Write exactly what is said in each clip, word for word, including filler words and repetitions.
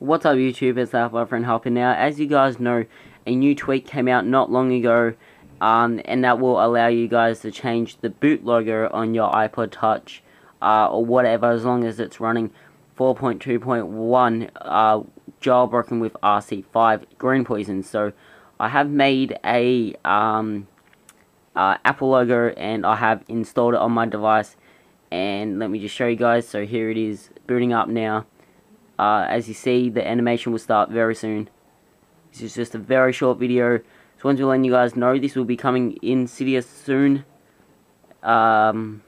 What's up YouTube, it's Alpha Friend Helping. Now, as you guys know, a new tweak came out not long ago, um, and that will allow you guys to change the boot logo on your iPod Touch, uh, or whatever, as long as it's running four point two point one, uh, jailbroken with R C five Green Poison. So, I have made a, um, uh, Apple logo, and I have installed it on my device, and let me just show you guys. So here it is, booting up now. Uh, as you see, the animation will start very soon. This is just a very short video. So once we let you guys know, this will be coming in Cydia soon. Um,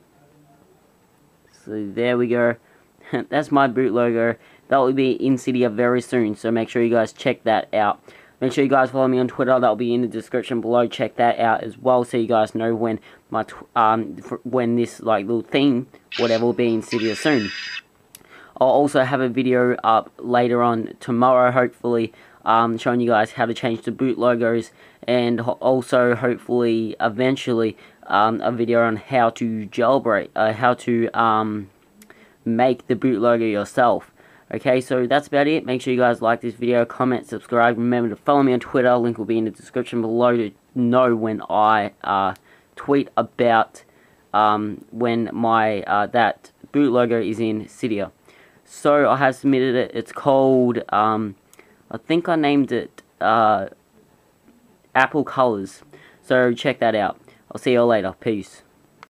so there we go. That's my boot logo. That will be in Cydia very soon. So make sure you guys check that out. Make sure you guys follow me on Twitter. That will be in the description below. Check that out as well, so you guys know when my tw um when this like little theme whatever will be in Cydia soon. I'll also have a video up later on tomorrow, hopefully, um, showing you guys how to change the boot logos, and ho also, hopefully, eventually, um, a video on how to jailbreak, uh, how to um, make the boot logo yourself. Okay, so that's about it. Make sure you guys like this video, comment, subscribe. Remember to follow me on Twitter. Link will be in the description below to know when I uh, tweet about um, when my uh, that boot logo is in Cydia. So I have submitted it. It's called, um, I think I named it uh, Apple Colors. So check that out. I'll see you all later. Peace.